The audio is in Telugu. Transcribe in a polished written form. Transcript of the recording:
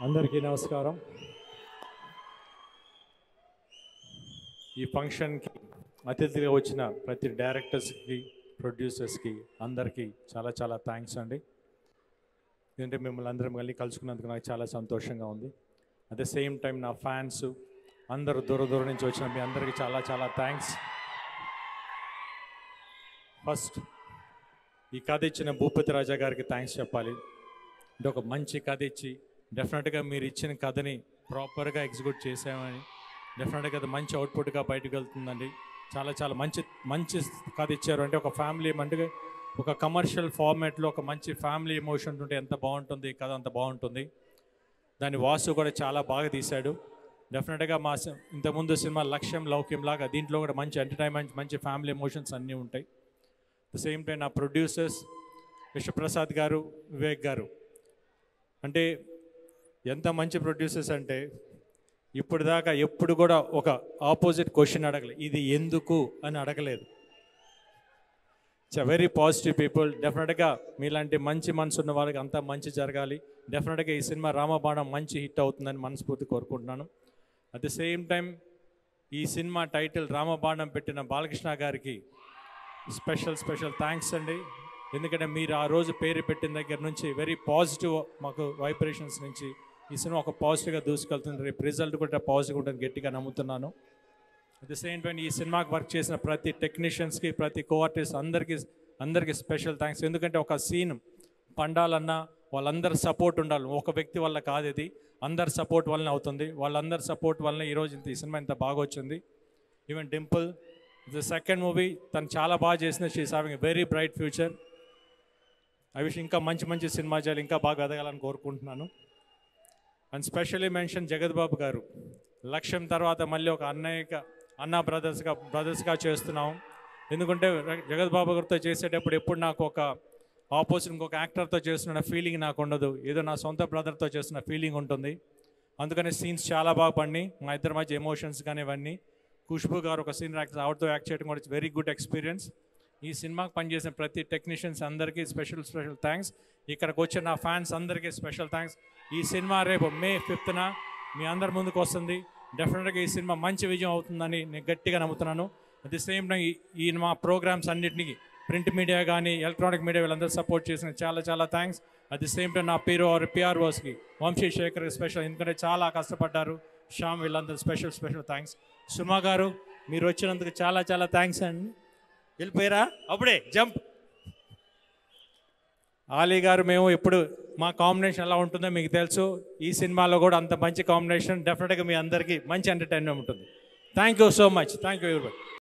అందరికీ నమస్కారం. ఈ ఫంక్షన్కి అతిథిగా వచ్చిన ప్రతి డైరెక్టర్స్కి, ప్రొడ్యూసర్స్కి అందరికీ చాలా చాలా థ్యాంక్స్ అండి. ఎందుకంటే మిమ్మల్ని అందరం మళ్ళీ కలుసుకున్నందుకు నాకు చాలా సంతోషంగా ఉంది. అట్ ద సేమ్ టైం నా ఫ్యాన్స్ అందరూ దూరం నుంచి వచ్చిన మీ అందరికీ చాలా చాలా థ్యాంక్స్. ఫస్ట్ ఈ కథ ఇచ్చిన భూపతి రాజా గారికి థ్యాంక్స్ చెప్పాలి. అంటే ఒక మంచి కథ ఇచ్చి డెఫినెట్గా మీరు ఇచ్చిన కథని ప్రాపర్గా ఎగ్జిక్యూట్ చేసామని డెఫినెట్గా అది మంచి అవుట్పుట్గా బయటకు వెళ్తుందండి. చాలా చాలా మంచి కథ ఇచ్చారు. అంటే ఒక ఫ్యామిలీ అంటే ఒక కమర్షియల్ ఫార్మాట్లో ఒక మంచి ఫ్యామిలీ ఎమోషన్ ఉంటే ఎంత బాగుంటుంది, కథ అంత బాగుంటుంది. దాని వాసు కూడా చాలా బాగా తీశాడు. డెఫినెట్గా మా ఇంతకుముందు సినిమా లక్ష్యం లౌక్యం లాగా దీంట్లో కూడా మంచి ఎంటర్టైన్మెంట్, మంచి ఫ్యామిలీ ఎమోషన్స్ అన్నీ ఉంటాయి. ద సేమ్ టైం నా ప్రొడ్యూసర్స్ విశ్వప్రసాద్ గారు, వివేక్ గారు అంటే ఎంత మంచి ప్రొడ్యూసర్స్ అంటే ఇప్పుడు దాకా ఎప్పుడు కూడా ఒక ఆపోజిట్ క్వశ్చన్ అడగలేదు, ఇది ఎందుకు అని అడగలేదు. It's a very positive people. డెఫినెట్గా మీలాంటి మంచి మనసు ఉన్న వాళ్ళకి అంతా మంచి జరగాలి. డెఫినెట్గా ఈ సినిమా రామబాణం మంచి హిట్ అవుతుందని మనస్ఫూర్తి కోరుకుంటున్నాను. అట్ ది సేమ్ టైం ఈ సినిమా టైటిల్ రామబాణం పెట్టిన బాలకృష్ణ గారికి స్పెషల్ థ్యాంక్స్ అండి. ఎందుకంటే మీరు ఆ రోజు పేరు పెట్టిన దగ్గర నుంచి వెరీ పాజిటివ్ మాకు వైబ్రేషన్స్ నుంచి ఈ సినిమా ఒక పాజిటివ్గా దూసుకెళ్తుంది. రేపు రిజల్ట్ కూడా పాజిటివ్ ఉంటుంది గట్టిగా నమ్ముతున్నాను. అట్ ద సేమ్ టైం ఈ సినిమాకి వర్క్ చేసిన ప్రతి టెక్నీషియన్స్కి, ప్రతి కోఆర్టిస్ట్ అందరికీ స్పెషల్ థ్యాంక్స్. ఎందుకంటే ఒక సీన్ పండాలన్నా వాళ్ళందరి సపోర్ట్ ఉండాలి. ఒక వ్యక్తి వల్ల కాదు, ఇది అందరి సపోర్ట్ వల్లనే అవుతుంది. వాళ్ళందరి సపోర్ట్ వల్లనే ఈరోజు ఈ సినిమా ఇంత బాగా వచ్చింది. Even Dimple the second movie తను చాలా బాగా చేసిన, she's having a very bright future. I wish ఇంకా మంచి సినిమా చేయాలి, ఇంకా బాగా ఎదగాలని కోరుకుంటున్నాను. అండ్ స్పెషల్లీ మెన్షన్ జగత్ బాబు గారు. లక్ష్యం తర్వాత మళ్ళీ ఒక అన్న బ్రదర్స్గా చేస్తున్నాం. ఎందుకంటే జగత్ బాబు గారితో చేసేటప్పుడు ఎప్పుడు నాకు ఒక ఆపోజిట్ ఇంకొక యాక్టర్తో చేస్తున్న ఫీలింగ్ నాకు ఉండదు, ఏదో నా సొంత బ్రదర్తో చేస్తున్న ఫీలింగ్ ఉంటుంది. అందుకని సీన్స్ చాలా బాగా పడినాయి. మా ఇద్దరి మధ్య ఎమోషన్స్ కానీ ఇవన్నీ. ఖుష్బూ గారు ఒక సీన్ ఆవిడతో యాక్ట్ చేయడం కూడా ఇట్స్ వెరీ గుడ్ ఎక్స్పీరియన్స్. ఈ సినిమాకి పనిచేసిన ప్రతి టెక్నీషియన్స్ అందరికీ స్పెషల్ థ్యాంక్స్. ఇక్కడికి వచ్చిన నా ఫ్యాన్స్ అందరికీ స్పెషల్ థ్యాంక్స్. ఈ సినిమా రేపు May 5th మీ అందరి ముందుకు వస్తుంది. డెఫినెట్గా ఈ సినిమా మంచి విజయం అవుతుందని నేను గట్టిగా నమ్ముతున్నాను. అట్ ది సేమ్ టైం ఈ మా ప్రోగ్రామ్స్ అన్నింటినీ ప్రింట్ మీడియా కానీ ఎలక్ట్రానిక్ మీడియా వీళ్ళందరూ సపోర్ట్ చేసిన చాలా thanks. At the same time నా పిఆర్ఓస్కి వంశీ శేఖర్కి స్పెషల్, ఎందుకంటే చాలా కష్టపడ్డారు. శ్యామ్ వీళ్ళందరూ స్పెషల్ థ్యాంక్స్. సుమా గారు మీరు వచ్చినందుకు చాలా థ్యాంక్స్ అండి. వెళ్ళిపోయారా అప్పుడే జంప్. ఆలీ గారు మేము ఎప్పుడు మా కాంబినేషన్ ఎలా ఉంటుందో మీకు తెలుసు. ఈ సినిమాలో కూడా అంత మంచి కాంబినేషన్. డెఫినెట్గా మీ అందరికీ మంచి ఎంటర్టైన్మెంట్ ఉంటుంది. Thank you so much. Thank you everybody.